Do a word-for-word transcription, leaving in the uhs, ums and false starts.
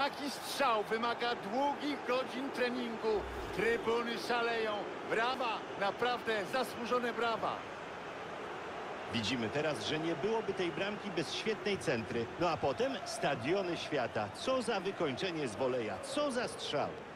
Taki strzał wymaga długich godzin treningu. Trybuny szaleją. Brawa, naprawdę zasłużone brawa. Widzimy teraz, że nie byłoby tej bramki bez świetnej centry. No a potem stadiony świata. Co za wykończenie z woleja, co za strzał.